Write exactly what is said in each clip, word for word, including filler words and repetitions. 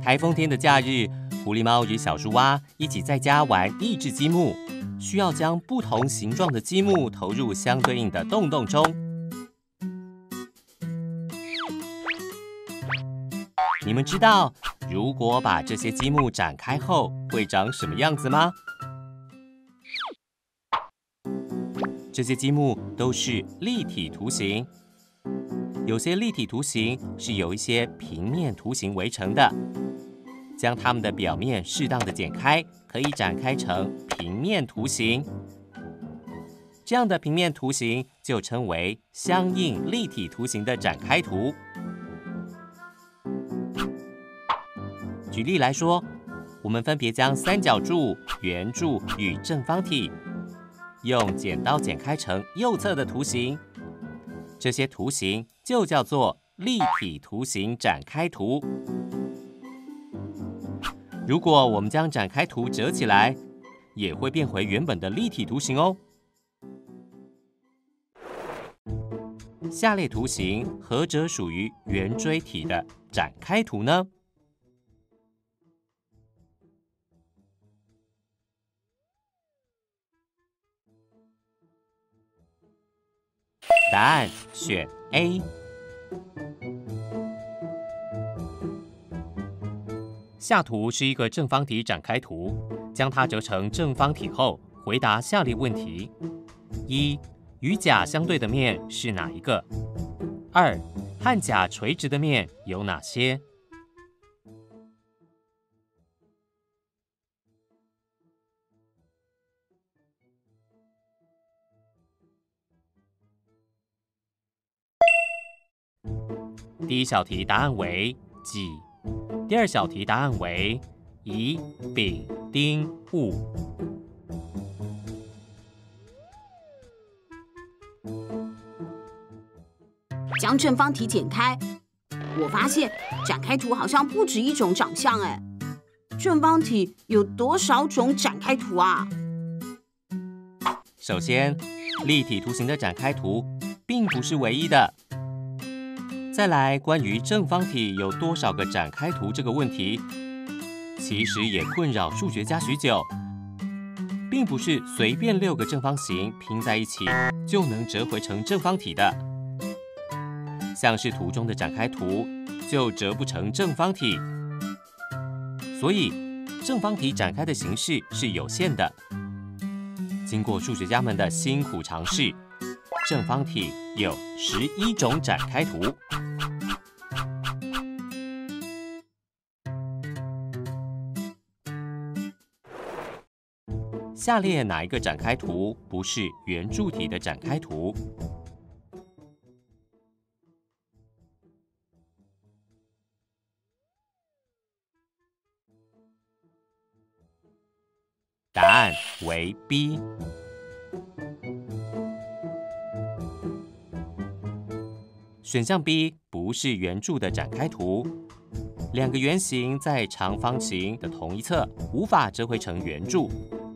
台风天的假日，狐狸猫与小树蛙一起在家玩益智积木，需要将不同形状的积木投入相对应的洞洞中。你们知道，如果把这些积木展开后会长什么样子吗？这些积木都是立体图形，有些立体图形是由一些平面图形围成的。将它们的表面适当的剪开，可以展开成平面图形。这样的平面图形就称为相应立体图形的展开图。举例来说，我们分别将三角柱、圆柱与正方体用剪刀剪开成右侧的图形，这些图形就叫做立体图形展开图。如果我们将展开图折起来，也会变回原本的立体图形哦。下列图形何者属于圆锥体的展开图呢？答案选 A。下图是一个正方体展开图，将它折成正方体后，回答下列问题：一、与甲相对的面是哪一个？二、和甲垂直的面有哪些？第一小题答案为己，第二小题答案为乙、丙、丁、戊。 将正方体剪开，我发现展开图好像不止一种长相哎。正方体有多少种展开图啊？ 首先，立体图形的展开图并不是唯一的。再来，关于正方体有多少个展开图这个问题，其实也困扰数学家许久，并不是随便六个正方形拼在一起就能折回成正方体的。像是图中的展开图就折不成正方体，所以正方体展开的形式是有限的。经过数学家们的辛苦尝试，正方体有十一种展开图。下列哪一个展开图不是圆柱体的展开图？答案为 B。选项 B 不是圆柱的展开图，两个圆形在长方形的同一侧，无法折回成圆柱。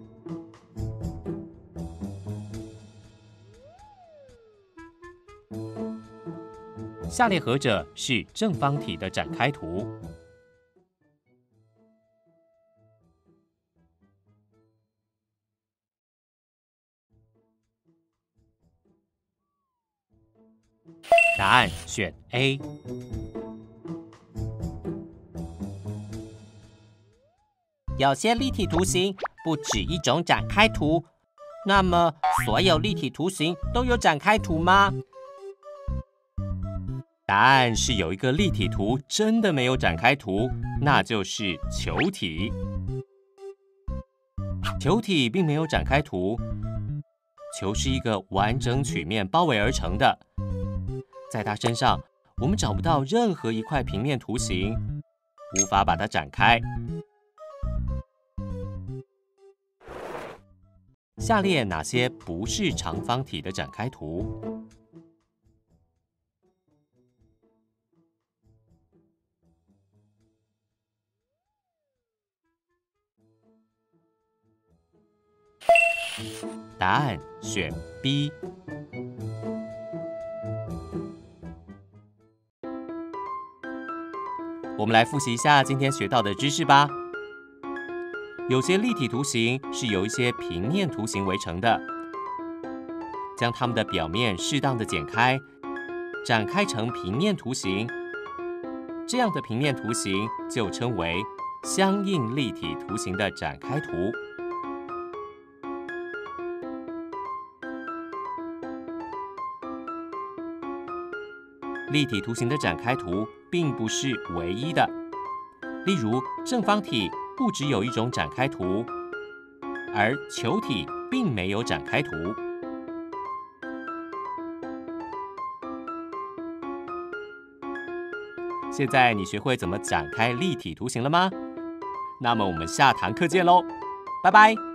下列何者是正方体的展开图？答案选 A。有些立体图形不止一种展开图，那么所有立体图形都有展开图吗？答案是有一个立体图真的没有展开图，那就是球体。球体并没有展开图，球是一个完整曲面包围而成的，在它身上我们找不到任何一块平面图形，无法把它展开。下列哪些不是长方体的展开图？答案选 B。 我们来复习一下今天学到的知识吧。有些立体图形是由一些平面图形围成的，将它们的表面适当的剪开，展开成平面图形。这样的平面图形就称为相应立体图形的展开图。立体图形的展开图并不是唯一的，例如正方体不只有一种展开图，而球体并没有展开图。现在你学会怎么展开立体图形了吗？那么我们下堂课见喽，拜拜。